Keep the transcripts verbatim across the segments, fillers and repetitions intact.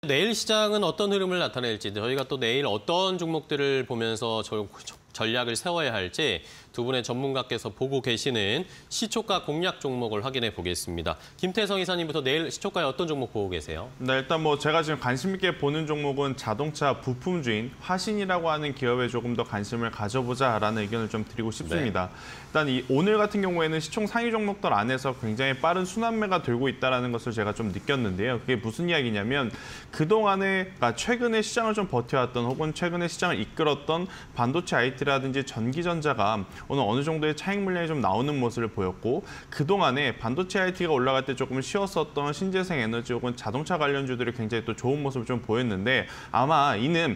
내일 시장은 어떤 흐름을 나타낼지, 저희가 또 내일 어떤 종목들을 보면서 저, 전략을 세워야 할지 두 분의 전문가께서 보고 계시는 시초가 공략 종목을 확인해 보겠습니다. 김태성 이사님부터 내일 시초가에 어떤 종목 보고 계세요? 네, 일단 뭐 제가 지금 관심 있게 보는 종목은 자동차 부품주인 화신이라고 하는 기업에 조금 더 관심을 가져보자라는 의견을 좀 드리고 싶습니다. 네. 일단 이 오늘 같은 경우에는 시총 상위 종목들 안에서 굉장히 빠른 순환매가 돌고 있다는 것을 제가 좀 느꼈는데요. 그게 무슨 이야기냐면 그동안에, 그러니까 최근에 시장을 좀 버텨왔던 혹은 최근에 시장을 이끌었던 반도체 아이티라든지 전기전자가 오늘 어느 정도의 차익 물량이 좀 나오는 모습을 보였고, 그동안에 반도체 아이티가 올라갈 때 조금 쉬었었던 신재생 에너지 혹은 자동차 관련주들이 굉장히 또 좋은 모습을 좀 보였는데, 아마 이는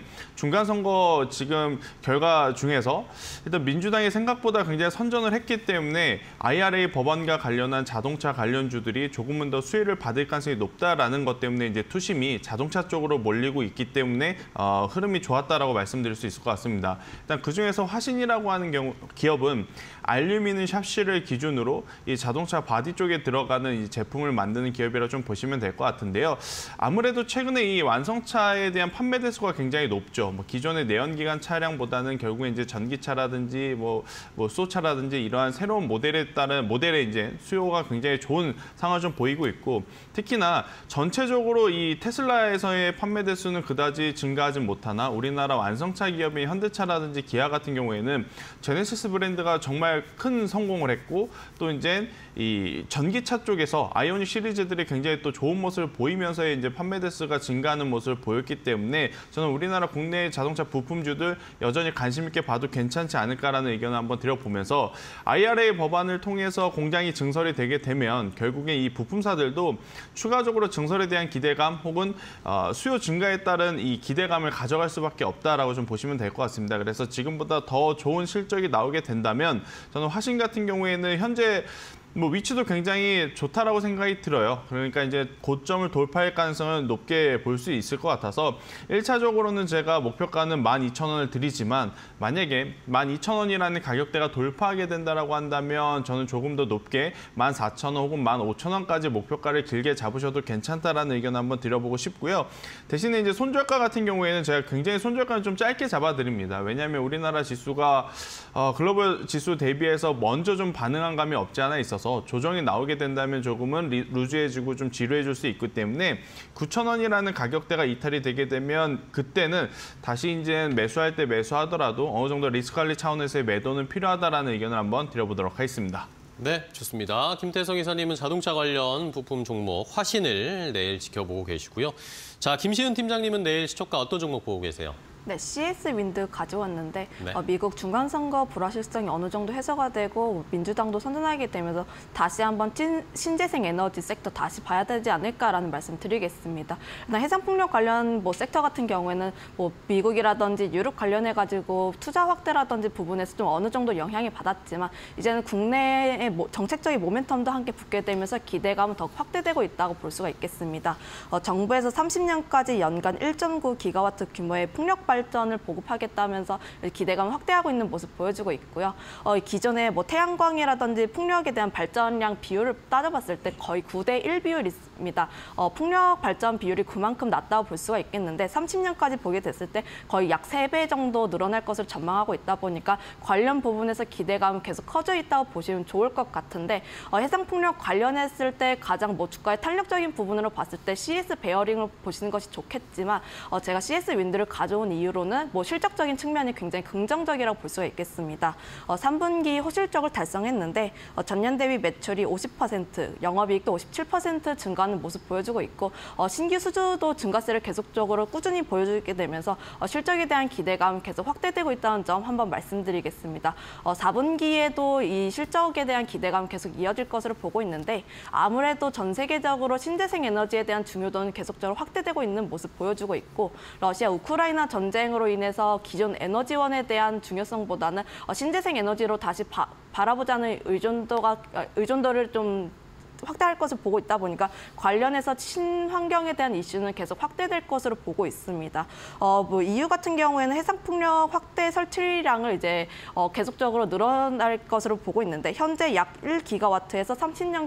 중간선거 지금 결과 중에서 일단 민주당이 생각보다 굉장히 선전을 했기 때문에 아이알에이 법안과 관련한 자동차 관련주들이 조금은 더 수혜를 받을 가능성이 높다라는 것 때문에 이제 투심이 자동차 쪽으로 몰리고 있기 때문에 어, 흐름이 좋았다라고 말씀드릴 수 있을 것 같습니다. 일단 그중에서 화신이라고 하는 경우 기업은 알루미늄 샵실을 기준으로 이 자동차 바디 쪽에 들어가는 이 제품을 만드는 기업이라 좀 보시면 될 것 같은데요. 아무래도 최근에 이 완성차에 대한 판매 대수가 굉장히 높죠. 뭐 기존의 내연기관 차량보다는 결국에 이제 전기차라든지 뭐, 뭐 수소차라든지 이러한 새로운 모델에 따른 모델의 이제 수요가 굉장히 좋은 상황을 좀 보이고 있고, 특히나 전체적으로 이 테슬라에서의 판매 대수는 그다지 증가하지 못하나 우리나라 완성차 기업인 현대차라든지 기아 같은 경우에는 제네시스 브랜드가 정말 큰 성공을 했고, 또 이제 이 전기차 쪽에서 아이오닉 시리즈들이 굉장히 또 좋은 모습을 보이면서 이제 판매 대수가 증가하는 모습을 보였기 때문에 저는 우리나라 국내 자동차 부품주들 여전히 관심 있게 봐도 괜찮지 않을까라는 의견을 한번 드려보면서, 아이알에이 법안을 통해서 공장이 증설이 되게 되면 결국에 이 부품사들도 추가적으로 증설에 대한 기대감 혹은 어, 수요 증가에 따른 이 기대감을 가져갈 수밖에 없다라고 좀 보시면 될 것 같습니다. 그래서 지금보다 더 좋은 실적이 나오게 된다면 저는 화신 같은 경우에는 현재 뭐 위치도 굉장히 좋다라고 생각이 들어요. 그러니까 이제 고점을 돌파할 가능성은 높게 볼 수 있을 것 같아서 일 차적으로는 제가 목표가는 만 이천 원을 드리지만, 만약에 만 이천 원이라는 가격대가 돌파하게 된다라고 한다면 저는 조금 더 높게 만 사천 원 혹은 만 오천 원까지 목표가를 길게 잡으셔도 괜찮다라는 의견 한번 드려보고 싶고요. 대신에 이제 손절가 같은 경우에는 제가 굉장히 손절가는 좀 짧게 잡아드립니다. 왜냐하면 우리나라 지수가 어, 글로벌 지수 대비해서 먼저 좀 반응한 감이 없지 않아 있어서 조정이 나오게 된다면 조금은 루즈해지고 좀 지루해질 수 있기 때문에 구천 원이라는 가격대가 이탈이 되게 되면 그때는 다시 이제 매수할 때 매수하더라도 어느 정도 리스크 관리 차원에서의 매도는 필요하다라는 의견을 한번 드려보도록 하겠습니다. 네, 좋습니다. 김태성 이사님은 자동차 관련 부품 종목 화신을 내일 지켜보고 계시고요. 자, 김시은 팀장님은 내일 시초가 어떤 종목 보고 계세요? 네, 씨에스 윈드 가져왔는데 네. 어, 미국 중간선거 불확실성이 어느 정도 해소가 되고 민주당도 선전하게 되면서 다시 한번 찐, 신재생 에너지 섹터 다시 봐야 되지 않을까라는 말씀 드리겠습니다. 일단 해상풍력 관련 뭐 섹터 같은 경우에는 뭐 미국이라든지 유럽 관련해가지고 투자 확대라든지 부분에서 좀 어느 정도 영향이 받았지만 이제는 국내의 뭐 정책적인 모멘텀도 함께 붙게 되면서 기대감은 더 확대되고 있다고 볼 수가 있겠습니다. 어, 정부에서 삼십 년까지 연간 일 점 구 기가와트 규모의 풍력 발 발전을 보급하겠다면서 기대감을 확대하고 있는 모습 보여주고 있고요. 어, 기존에 뭐 태양광이라든지 풍력에 대한 발전량 비율을 따져봤을 때 거의 구 대 일 비율입니다. 어, 풍력 발전 비율이 그만큼 낮다고 볼 수가 있겠는데 삼십 년까지 보게 됐을 때 거의 약 세 배 정도 늘어날 것을 전망하고 있다 보니까 관련 부분에서 기대감은 계속 커져 있다고 보시면 좋을 것 같은데, 어, 해상풍력 관련했을 때 가장 뭐 주가의 탄력적인 부분으로 봤을 때 씨에스 베어링을 보시는 것이 좋겠지만 어, 제가 씨에스 윈드를 가져온 이유 이유로는 뭐 실적적인 측면이 굉장히 긍정적이라고 볼 수가 있겠습니다. 어, 삼 분기 호실적을 달성했는데 어, 전년 대비 매출이 오십 퍼센트, 영업이익도 오십칠 퍼센트 증가하는 모습 보여주고 있고 어, 신규 수주도 증가세를 계속적으로 꾸준히 보여주게 되면서 어, 실적에 대한 기대감 계속 확대되고 있다는 점 한번 말씀드리겠습니다. 어, 사 분기에도 이 실적에 대한 기대감 계속 이어질 것으로 보고 있는데, 아무래도 전 세계적으로 신재생 에너지에 대한 중요도는 계속적으로 확대되고 있는 모습 보여주고 있고, 러시아 우크라이나 전쟁 전쟁으로 인해서 기존 에너지원에 대한 중요성보다는 신재생 에너지로 다시 바, 바라보자는 의존도가 의존도를 좀 확대할 것을 보고 있다 보니까 관련해서 친환경에 대한 이슈는 계속 확대될 것으로 보고 있습니다. 어, 뭐 이유 같은 경우에는 해상풍력 확대 설치량을 이제 어, 계속적으로 늘어날 것으로 보고 있는데 현재 약 일 기가와트에서 삼십 년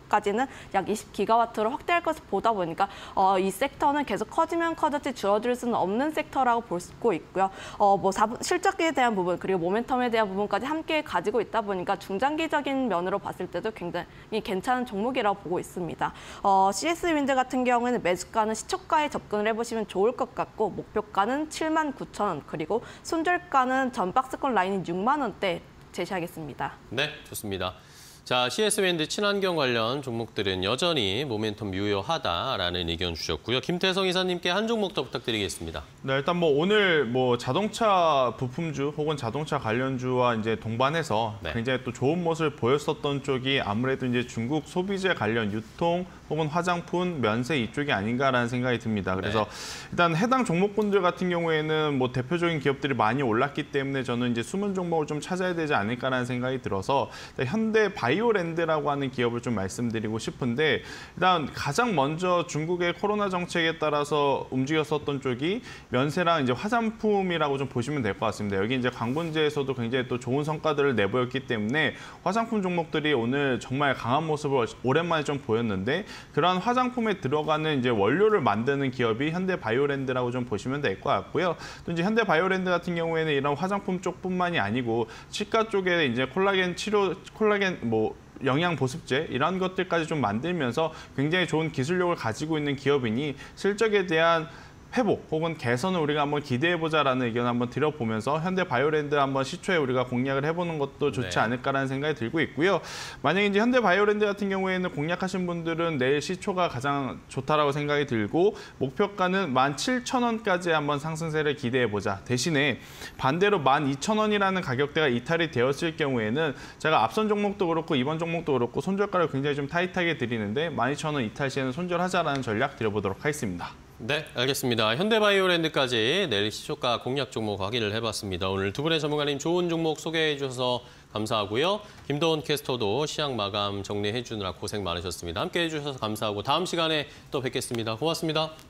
까지는 약 이십 기가와트로 확대할 것을 보다 보니까 어, 이 섹터는 계속 커지면 커졌지 줄어들 수는 없는 섹터라고 볼 수 있고요. 어, 뭐 사 분, 실적에 대한 부분 그리고 모멘텀에 대한 부분까지 함께 가지고 있다 보니까 중장기적인 면으로 봤을 때도 굉장히 괜찮은 종목이라고 보고 있습니다. 어, 씨에스윈드 같은 경우에는 매수가는 시초가에 접근을 해보시면 좋을 것 같고 목표가는 칠만 구천 원 그리고 손절가는 전 박스권 라인인 육만 원대 제시하겠습니다. 네, 좋습니다. 자, 씨에스윈드 친환경 관련 종목들은 여전히 모멘텀 유효하다라는 의견 주셨고요. 김태성 이사님께 한 종목 더 부탁드리겠습니다. 네, 일단 뭐 오늘 뭐 자동차 부품주 혹은 자동차 관련주와 이제 동반해서 네. 굉장히 또 좋은 모습을 보였었던 쪽이 아무래도 이제 중국 소비재 관련 유통 혹은 화장품, 면세 이쪽이 아닌가라는 생각이 듭니다. 그래서 네. 일단 해당 종목군들 같은 경우에는 뭐 대표적인 기업들이 많이 올랐기 때문에 저는 이제 숨은 종목을 좀 찾아야 되지 않을까라는 생각이 들어서 현대 바이오랜드라고 하는 기업을 좀 말씀드리고 싶은데 일단 가장 먼저 중국의 코로나 정책에 따라서 움직였었던 쪽이 면세랑 이제 화장품이라고 좀 보시면 될 것 같습니다. 여기 이제 광군제에서도 굉장히 또 좋은 성과들을 내보였기 때문에 화장품 종목들이 오늘 정말 강한 모습을 오랜만에 좀 보였는데 그러한 화장품에 들어가는 이제 원료를 만드는 기업이 현대 바이오랜드라고 좀 보시면 될 것 같고요. 또 이제 현대 바이오랜드 같은 경우에는 이런 화장품 쪽뿐만이 아니고 치과 쪽에 이제 콜라겐 치료, 콜라겐 뭐 영양 보습제 이런 것들까지 좀 만들면서 굉장히 좋은 기술력을 가지고 있는 기업이니 실적에 대한 회복 혹은 개선을 우리가 한번 기대해보자라는 의견을 한번 드려보면서 현대 바이오랜드 한번 시초에 우리가 공략을 해보는 것도 좋지 네. 않을까라는 생각이 들고 있고요. 만약에 이제 현대 바이오랜드 같은 경우에는 공략하신 분들은 내일 시초가 가장 좋다라고 생각이 들고 목표가는 만 칠천 원까지 한번 상승세를 기대해보자. 대신에 반대로 만 이천 원이라는 가격대가 이탈이 되었을 경우에는 제가 앞선 종목도 그렇고 이번 종목도 그렇고 손절가를 굉장히 좀 타이트하게 드리는데 만 이천 원 이탈 시에는 손절하자라는 전략 드려보도록 하겠습니다. 네, 알겠습니다. 현대바이오랜드까지 내일 시초가 공략 종목 확인을 해봤습니다. 오늘 두 분의 전문가님 좋은 종목 소개해 주셔서 감사하고요. 김도원 캐스터도 시장 마감 정리해 주느라 고생 많으셨습니다. 함께해 주셔서 감사하고 다음 시간에 또 뵙겠습니다. 고맙습니다.